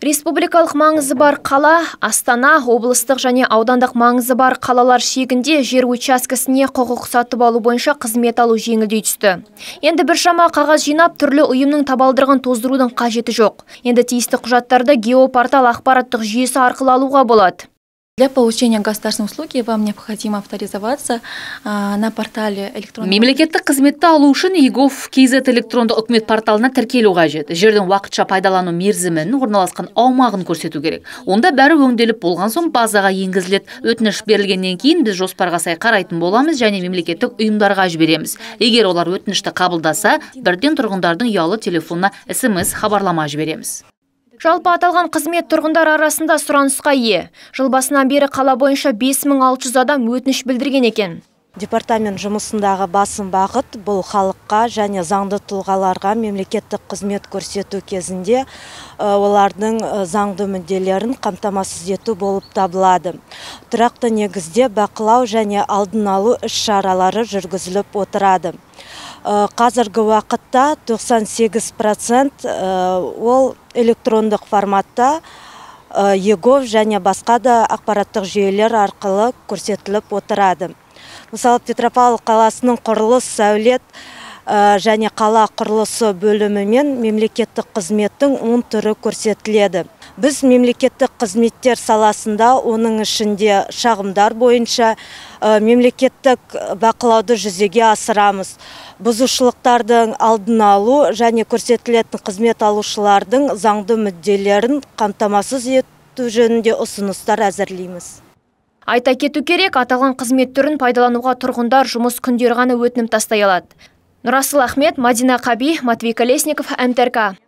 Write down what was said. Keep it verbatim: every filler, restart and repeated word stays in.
Республикалық маңызы бар қала, Астана, облыстық және аудандық маңызы бар қалалар шегінде жер учаскесіне құқық сатып алу бойынша қызмет алу жеңілдей түсті. Енді біршама қағаз жинап, түрлі ұйымның табалдырығын тоздырудың қажеті жоқ. Енді тиісті құжаттарды геопортал ақпараттық жүйесі арқылы алуға болады. Для получения государственной услуги вам необходимо авторизоваться на портале электронного. Мемлекеттік қызметті алу үшін егов кз электронды үкімет порталына тіркелу қажет. Жердің уақытша пайдалану мерзімін, орналасқан аумағын көрсету керек. Онда бәрі өңделіп болған соң базаға енгізіледі. Өтініш берілгеннен кейін біз жоспарға сай қарайтын боламыз және мемлекеттік ұйымдарға жібереміз. Егер олар өтінішті қабылдаса, бірден тұрғындардың ұялы телефонына смс хабарлама жібереміз. Жалпы аталған қызмет тұрғындар арасында сұранысқа ие. Жыл басынан бері қала бойынша бес мың алты жүз адам өтініш білдірген екен. Департамент жұмысындағы басым бағыт бұл халыққа және заңды тұлғаларға мемлекеттік қызмет көрсету кезінде олардың заңды мүдделерін қамтамасыз ету болып табылады. Тұрақты негізде бақылау және алдын алу іс-шаралары жүргізіліп отырады. Қазіргі уақытта тоқсан сегіз процент ол электрондық форматта егов және басқа да ақпараттық жүйелер арқылы көрсетіліп отырады. Мысалы, Петропавл қаласының құрылыс, сәулет және қала құрылысы бөлімімен мемлекеттік қызметтің он түрі көрсетіледі. Біз мемлекеттік қызметтер саласында, оның ішінде шағымдар бойынша мемлекеттік бақылауды жүзеге асырамыз. Бұзушылықтардың алдын алу және көрсетілетін қызмет алушылардың заңды мүдделерін қамтамасыз ету жөнінде ұсыныстар әзірлейміз. Айта кету керек, аталған қызмет түрін пайдалануға тұрғындар жұмыс күндері ғана өтінім тастай алады. Нұрасыл Ахмет, Мадина Қаби, Матвей Колесников, МТРК.